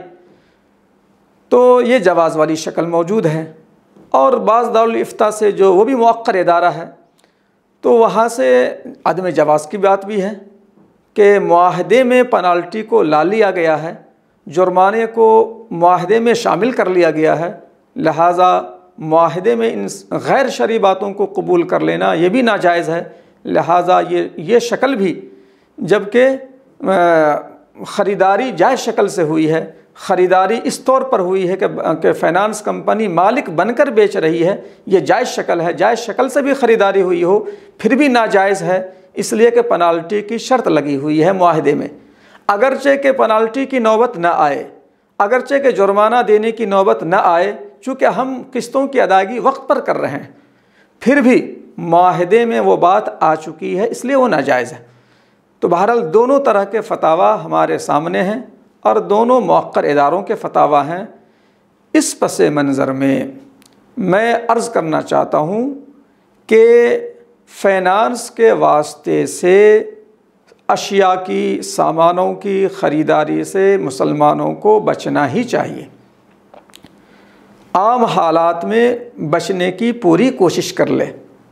तो ये जवाज़ वाली शक्ल मौजूद है। और बाज़ दारुल इफ्ता से जो वो भी मुअक्कर इदारा है, तो वहाँ से अदम जवाज़ की बात भी है कि मुआहदे में पेनल्टी को ला लिया गया है, जुर्माने को मुआहदे में शामिल कर लिया गया है, लिहाजा मुआहदे में इन गैर शरई बातों को कबूल कर लेना ये भी नाजायज़ है। लिहाजा ये ये शक्ल भी, जबकि ख़रीदारी जायज़ शक्ल से हुई है, ख़रीदारी इस तौर पर हुई है कि फ़ाइनेंस कंपनी मालिक बनकर बेच रही है, ये जायज़ शक्ल है, जायज़ शक्ल से भी ख़रीदारी हुई हो फिर भी नाजायज़ है, इसलिए कि पेनल्टी की शर्त लगी हुई है मुआहदे में। अगरचे के पेनल्टी की नौबत न आए, अगरचे के जुर्माना देने की नौबत न आए, चूँकि हम किस्तों की अदायगी वक्त पर कर रहे हैं, फिर भी मुआहदे में वो बात आ चुकी है, इसलिए वो नाजायज़ है। तो बहरहाल दोनों तरह के फतावा हमारे सामने हैं और दोनों मुअक्कर इदारों के फतावा हैं। इस पस मंज़र में मैं अर्ज़ करना चाहता हूँ कि फ़ाइनेंस के वास्ते से अशिया की, सामानों की ख़रीदारी से मुसलमानों को बचना ही चाहिए। आम हालात में बचने की पूरी कोशिश कर ले,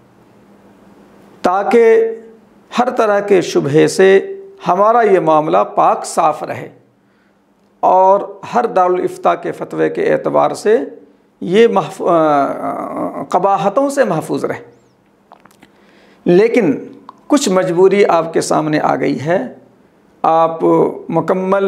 ताकि हर तरह के शुबहे से हमारा ये मामला पाक साफ़ रहे और हर दारुल इफ्ता के फ़तवे के एतबार से ये कबाहतों से महफूज रहे। लेकिन कुछ मजबूरी आपके सामने आ गई है, आप मुकम्मल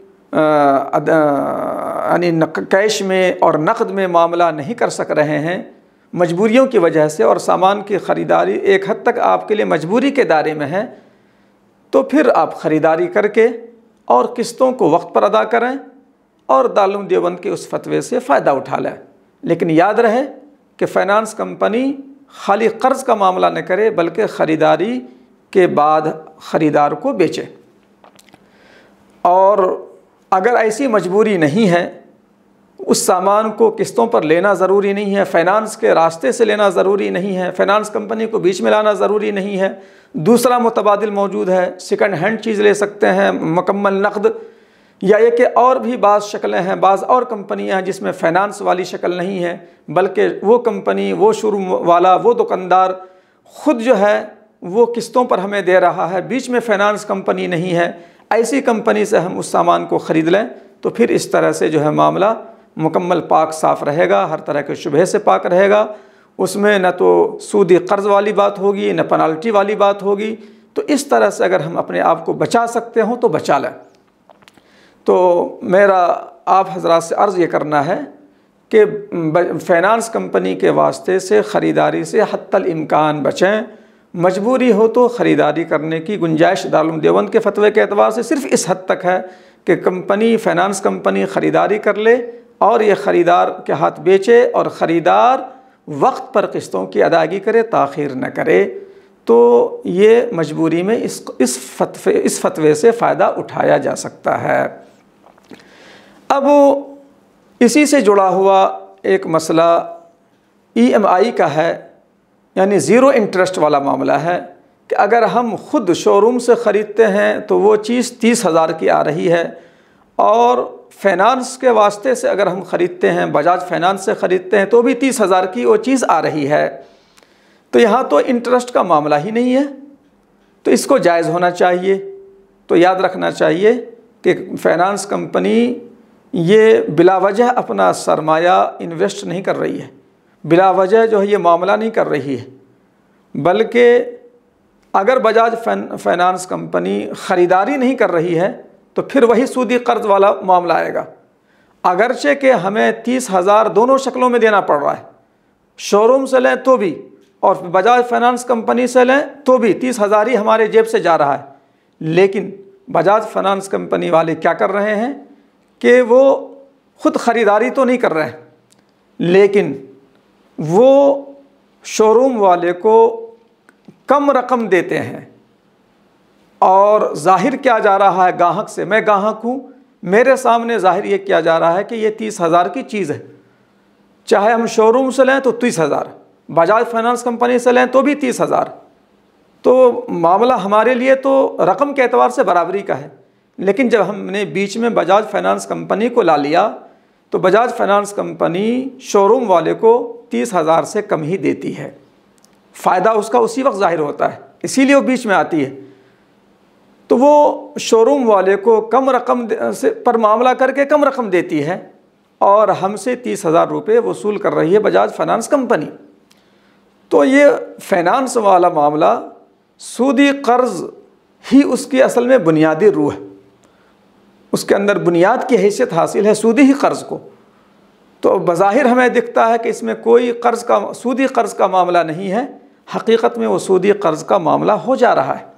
यानी कैश में और नक़द में मामला नहीं कर सक रहे हैं मजबूरियों की वजह से, और सामान की ख़रीदारी एक हद तक आपके लिए मजबूरी के दायरे में है, तो फिर आप ख़रीदारी करके और किस्तों को वक्त पर अदा करें और दारुल उलूम देवबंद के उस फतवे से फ़ायदा उठा लें। लेकिन याद रहे कि फ़ाइनेंस कंपनी खाली कर्ज़ का मामला न करे, बल्कि ख़रीदारी के बाद ख़रीदार को बेचे। और अगर ऐसी मजबूरी नहीं है, उस सामान को किस्तों पर लेना ज़रूरी नहीं है, फ़ाइनांस के रास्ते से लेना ज़रूरी नहीं है, फ़ाइनांस कंपनी को बीच में लाना ज़रूरी नहीं है। दूसरा मुतबादिल मौजूद है, सेकंड हैंड चीज़ ले सकते हैं, मुकम्मल नक़द, या ये कि और भी बाज़ शक्लें हैं, बाज़ और कंपनियां हैं जिसमें फ़ाइनांस वाली शक्ल नहीं है, बल्कि वो कंपनी, वो शोरूम वाला, वो दुकानदार ख़ुद जो है वो किस्तों पर हमें दे रहा है, बीच में फ़ाइनांस कंपनी नहीं है। ऐसी कंपनी से हम उस सामान को ख़रीद लें तो फिर इस तरह से जो है मामला मुकम्मल पाक साफ़ रहेगा, हर तरह के शुबहे से पाक रहेगा। उसमें न तो सूदी कर्ज़ वाली बात होगी, न पेनाल्टी वाली बात होगी। तो इस तरह से अगर हम अपने आप को बचा सकते हों तो बचा लें। तो मेरा आप हज़रात से अर्ज़ ये करना है कि फ़ाइनांस कंपनी के वास्ते से ख़रीदारी से हत्तल इम्कान बचें। मजबूरी हो तो ख़रीदारी करने की गुंजाइश दारुल उलूम देवबंद के फ़तवे के एतबार से सिर्फ़ इस हद तक है कि कंपनी, फ़ाइनांस कंपनी ख़रीदारी कर ले और ये ख़रीदार के हाथ बेचे और ख़रीदार वक्त पर किस्तों की अदायगी करे, ताख़ीर न करे। तो ये मजबूरी में इस इस फतवे इस फतवे से फ़ायदा उठाया जा सकता है। अब इसी से जुड़ा हुआ एक मसला ई एम आई का है, यानी ज़ीरो इंटरेस्ट वाला मामला है कि अगर हम ख़ुद शोरूम से ख़रीदते हैं तो वो चीज़ तीस हज़ार की आ रही है, और फ़ाइनांस के वास्ते से अगर हम ख़रीदते हैं, बजाज फ़ाइनांस से ख़रीदते हैं तो भी तीस हज़ार की वो चीज़ आ रही है। तो यहाँ तो इंटरेस्ट का मामला ही नहीं है, तो इसको जायज़ होना चाहिए। तो याद रखना चाहिए कि फ़ाइनांस कंपनी ये बिला वजह अपना सरमाया इन्वेस्ट नहीं कर रही है, बिला वजह जो है ये मामला नहीं कर रही है, बल्कि अगर बजाज फ़ाइनांस कंपनी ख़रीदारी नहीं कर रही है तो फिर वही सूदी कर्ज़ वाला मामला आएगा। अगरचे कि हमें तीस हज़ार दोनों शक्लों में देना पड़ रहा है, शोरूम से लें तो भी और बजाज फ़ाइनांस कंपनी से लें तो भी तीस हज़ार ही हमारे जेब से जा रहा है। लेकिन बजाज फ़ाइनांस कंपनी वाले क्या कर रहे हैं कि वो ख़ुद ख़रीदारी तो नहीं कर रहे हैं, लेकिन वो शोरूम वाले को कम रकम देते हैं और ज़ाहिर किया जा रहा है गाहक से, मैं गाहक हूँ, मेरे सामने ज़ाहिर ये किया जा रहा है कि ये तीस हज़ार की चीज़ है, चाहे हम शोरूम से लें तो तीस हज़ार, बजाज फ़ाइनांस कंपनी से लें तो भी तीस हज़ार। तो मामला हमारे लिए तो रकम के एतबार से बराबरी का है। लेकिन जब हमने बीच में बजाज फ़ाइनांस कंपनी को ला लिया तो बजाज फ़ाइनांस कंपनी शोरूम वाले को तीस हज़ार से कम ही देती है, फ़ायदा उसका उसी वक्त ज़ाहिर होता है, इसीलिए वो बीच में आती है। तो वो शोरूम वाले को कम रकम से पर मामला करके कम रकम देती है और हमसे तीस हज़ार रुपये वसूल कर रही है बजाज फ़ाइनांस कंपनी। तो ये फ़ाइनांस वाला मामला सूदी कर्ज़ ही उसकी असल में बुनियादी रूह है, उसके अंदर बुनियाद की हैसियत हासिल है सूदी ही कर्ज़ को। तो बज़ाहिर हमें दिखता है कि इसमें कोई कर्ज़ का सूदी कर्ज़ का मामला नहीं है, हकीकत में वो सूदी कर्ज़ का मामला हो जा रहा है।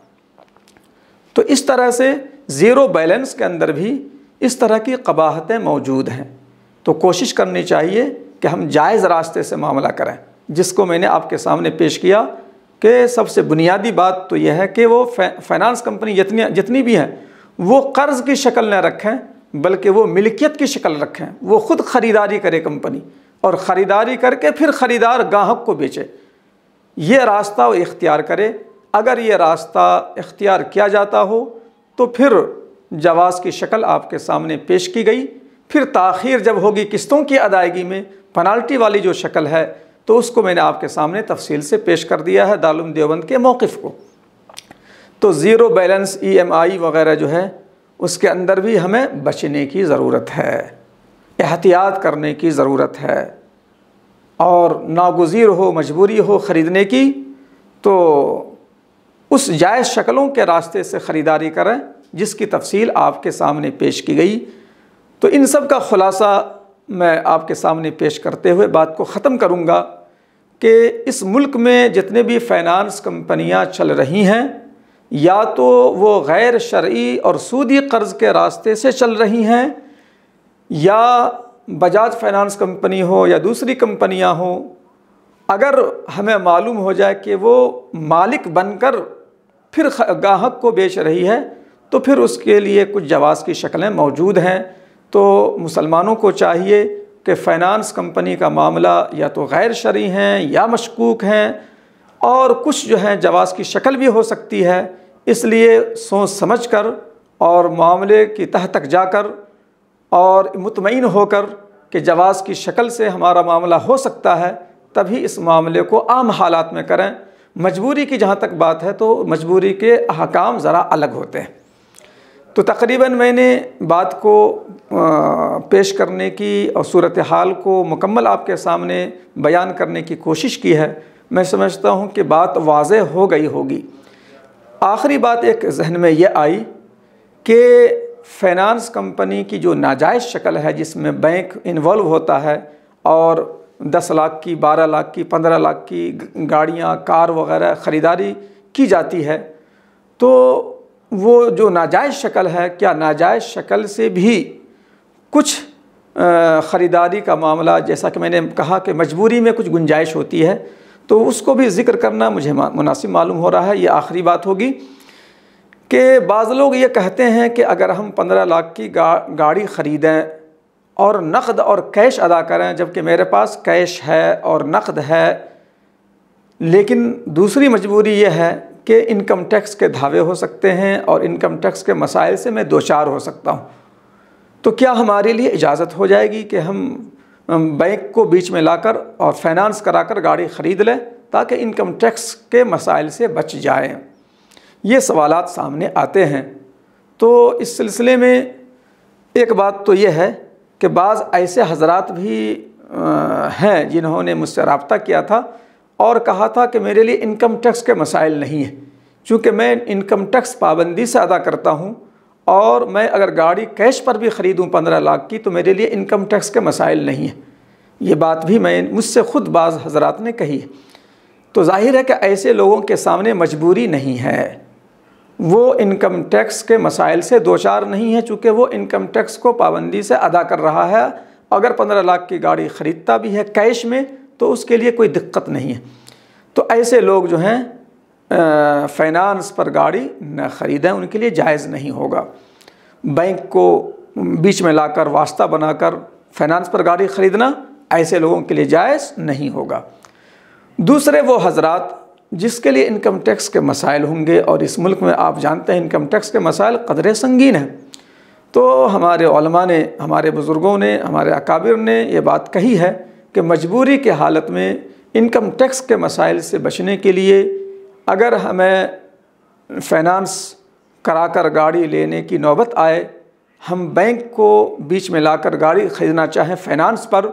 तो इस तरह से ज़ीरो बैलेंस के अंदर भी इस तरह की क़बाहतें मौजूद हैं। तो कोशिश करनी चाहिए कि हम जायज़ रास्ते से मामला करें, जिसको मैंने आपके सामने पेश किया कि सबसे बुनियादी बात तो यह है कि वो फ़ाइनांस कंपनी जितनी जितनी भी हैं वो कर्ज़ की शक्ल न रखें, बल्कि वो मिल्कियत की शक्ल रखें। वो ख़ुद ख़रीदारी करे कंपनी, और ख़रीदारी करके फिर ख़रीदार गाहक को बेचे, ये रास्ता वो इख्तियार करे। अगर ये रास्ता इख्तियार किया जाता हो तो फिर जवाज़ की शक्ल आपके सामने पेश की गई। फिर ताख़ीर जब होगी किस्तों की अदायगी में, पेनाल्टी वाली जो शक्ल है, तो उसको मैंने आपके सामने तफसील से पेश कर दिया है दारुल उलूम देवबंद के मौक़िफ़ को। तो zero balance E M I वग़ैरह जो है उसके अंदर भी हमें बचने की ज़रूरत है, एहतियात करने की ज़रूरत है, और नागुज़ीर हो, मजबूरी हो ख़रीदने की तो उस जायज़ शक्लों के रास्ते से ख़रीदारी करें जिसकी तफसील आपके सामने पेश की गई। तो इन सब का ख़ुलासा मैं आपके सामने पेश करते हुए बात को ख़त्म करूँगा कि इस मुल्क में जितने भी फ़ाइनांस कंपनियाँ चल रही हैं, या तो वो गैर शरई और सूदी कर्ज़ के रास्ते से चल रही हैं, या बजाज फ़ाइनांस कंपनी हो या दूसरी कंपनियां हो, अगर हमें मालूम हो जाए कि वो मालिक बनकर फिर गाहक को बेच रही है तो फिर उसके लिए कुछ जवाज़ की शक्लें मौजूद हैं। तो मुसलमानों को चाहिए कि फ़ाइनेंस कंपनी का मामला या तो गैर शरई हैं या मशकूक हैं, और कुछ जो है जवाज़ की शक्ल भी हो सकती है। इसलिए सोच समझ कर और मामले की तह तक जाकर और मुतमईन होकर कि जवाज़ की शक्ल से हमारा मामला हो सकता है, तभी इस मामले को आम हालात में करें। मजबूरी की जहाँ तक बात है तो मजबूरी के अहकाम ज़रा अलग होते हैं। तो तकरीबन मैंने बात को पेश करने की और सूरत हाल को मुकम्मल आपके सामने बयान करने की कोशिश की है। मैं समझता हूँ कि बात वाज़ेह हो गई होगी। आखिरी बात एक जहन में ये आई कि फ़ाइनेंस कंपनी की जो नाजायज़ शक्ल है जिसमें बैंक इन्वॉल्व होता है और दस लाख की, बारह लाख की, पंद्रह लाख की गाड़ियाँ, कार वग़ैरह ख़रीदारी की जाती है, तो वो जो नाजायज़ शक्ल है, क्या नाजायज़ शक्ल से भी कुछ ख़रीदारी का मामला, जैसा कि मैंने कहा कि मजबूरी में कुछ गुंजाइश होती है, तो उसको भी ज़िक्र करना मुझे मुनासिब मालूम हो रहा है। ये आखिरी बात होगी कि बाज़ लोग ये कहते हैं कि अगर हम पंद्रह लाख की गा, गाड़ी ख़रीदें और नक़द और कैश अदा करें, जबकि मेरे पास कैश है और नक़द है, लेकिन दूसरी मजबूरी ये है कि इनकम टैक्स के धावे हो सकते हैं और इनकम टैक्स के मसाइल से मैं दो चार हो सकता हूँ, तो क्या हमारे लिए इजाज़त हो जाएगी कि हम बैंक को बीच में लाकर और फाइनेंस कराकर गाड़ी ख़रीद लें ताकि इनकम टैक्स के मसाइल से बच जाएं? ये सवालात सामने आते हैं। तो इस सिलसिले में एक बात तो ये है कि बाज़ ऐसे हज़रात भी हैं जिन्होंने मुझसे रब्ता किया था और कहा था कि मेरे लिए इनकम टैक्स के मसाइल नहीं हैं, चूँकि मैं इनकम टैक्स पाबंदी से अदा करता हूँ और मैं अगर गाड़ी कैश पर भी ख़रीदूँ पंद्रह लाख की तो मेरे लिए इनकम टैक्स के मसाइल नहीं है। ये बात भी मैं मुझसे ख़ुद बाज़ हज़रात ने कही है। तो ज़ाहिर है कि ऐसे लोगों के सामने मजबूरी नहीं है, वो इनकम टैक्स के मसाइल से दो चार नहीं है, चूँकि वो इनकम टैक्स को पाबंदी से अदा कर रहा है। अगर पंद्रह लाख की गाड़ी ख़रीदता भी है कैश में तो उसके लिए कोई दिक्कत नहीं है। तो ऐसे लोग जो हैं फ़ाइनेंस पर गाड़ी न ख़रीदें, उनके लिए जायज़ नहीं होगा। बैंक को बीच में लाकर वास्ता बनाकर फ़ाइनेंस पर गाड़ी ख़रीदना ऐसे लोगों के लिए जायज़ नहीं होगा। दूसरे वो हज़रात जिसके लिए इनकम टैक्स के मसाइल होंगे, और इस मुल्क में आप जानते हैं इनकम टैक्स के मसाइल क़दरे संगीन हैं। तो हमारे उलमा ने, हमारे बुज़ुर्गों ने, हमारे अकाबिर ने ये बात कही है कि मजबूरी के हालत में इनकम टैक्स के मसाइल से बचने के लिए अगर हमें फ़ाइनेंस कराकर गाड़ी लेने की नौबत आए, हम बैंक को बीच में लाकर गाड़ी ख़रीदना चाहें फ़ाइनेंस पर,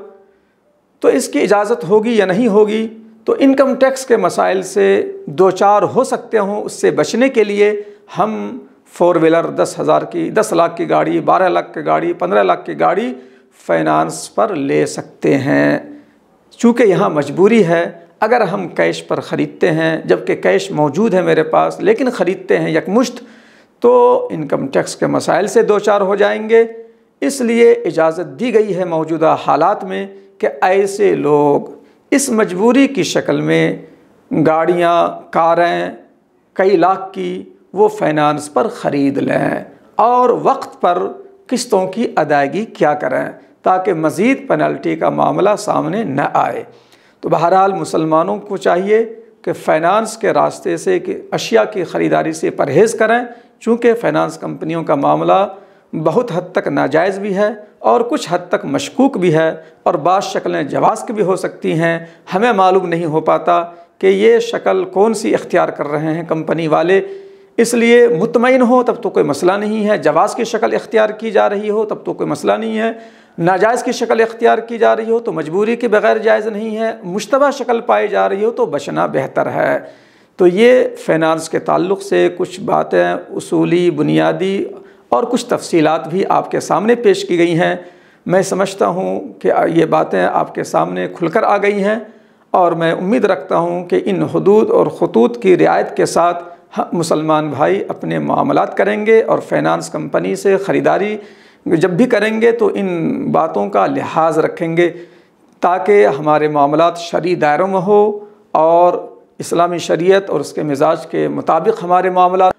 तो इसकी इजाज़त होगी या नहीं होगी? तो इनकम टैक्स के मसाइल से दो चार हो सकते हों, उससे बचने के लिए हम फ़ोर व्हीलर दस हज़ार की, दस लाख की गाड़ी, बारह लाख की गाड़ी, पंद्रह लाख की गाड़ी फ़ाइनेंस पर ले सकते हैं। चूँकि यहाँ मजबूरी है, अगर हम कैश पर ख़रीदते हैं जबकि कैश मौजूद है मेरे पास लेकिन ख़रीदते हैं यकमुश्त, तो इनकम टैक्स के मसाइल से दो चार हो जाएंगे। इसलिए इजाज़त दी गई है मौजूदा हालात में कि ऐसे लोग इस मजबूरी की शक्ल में गाड़ियाँ, कारें कई लाख की वो फ़ाइनेंस पर ख़रीद लें और वक्त पर किस्तों की अदायगी क्या करें ताकि मज़ीद पेनल्टी का मामला सामने न आए। तो बहरहाल मुसलमानों को चाहिए कि फ़ाइनेंस के रास्ते से कि अशिया की ख़रीदारी से परहेज़ करें, चूँकि फ़ाइनेंस कंपनियों का मामला बहुत हद तक नाजायज़ भी है और कुछ हद तक मशकूक भी है और बाज़ शक्लें जवाज़ की भी हो सकती हैं। हमें मालूम नहीं हो पाता कि ये शक्ल कौन सी इख्तियार कर रहे हैं कंपनी वाले, इसलिए मुतमईन हो तब तो कोई मसला नहीं है, जवाज़ की शक्ल इख्तियार की जा रही हो तब तो कोई मसला नहीं है, नाजायज़ की शक्ल इख्तियार की जा रही हो तो मजबूरी के बग़ैर जायज़ नहीं है, मुश्तबा शक्ल पाई जा रही हो तो बचना बेहतर है। तो ये फ़ाइनेंस के ताल्लुक़ से कुछ बातें उसूली, बुनियादी और कुछ तफसीलात भी आपके सामने पेश की गई हैं। मैं समझता हूँ कि ये बातें आपके सामने खुलकर आ गई हैं और मैं उम्मीद रखता हूँ कि इन हुदूद और खतूत की रियायत के साथ हम मुसलमान भाई अपने मामलात करेंगे और फ़ाइनेंस कंपनी से ख़रीदारी जब भी करेंगे तो इन बातों का लिहाज रखेंगे ताकि हमारे मामलात शरई दायरों में हो और इस्लामी शरीयत और उसके मिजाज के मुताबिक हमारे मामलात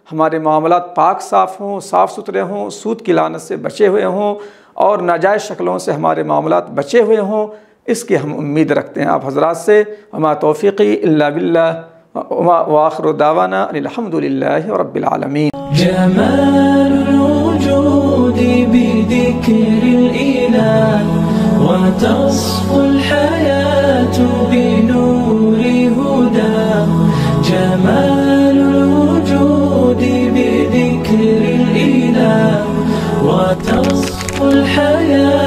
हमारे मामलात पाक साफ़ हों, साफ़ सुथरे हों, सूद की लानत से बचे हुए हों और नाजायज़ शक्लों से हमारे मामलात बचे हुए हों, इसकी हम उम्मीद रखते हैं आप हज़रात से। वमा तौफ़ीक़ी इल्ला बिल्लाह व आखिरु दावाना अनिल हम्दुलिल्लाहि रब्बिल आलमीन। जमालुल वजूदी बिदिक्रिल इलाह व तस्फ़ुल हयातु बिनूरि हुदा। जमालुल वजूदी बिदिक्रिल इलाह व तस्फ़ुल हयातु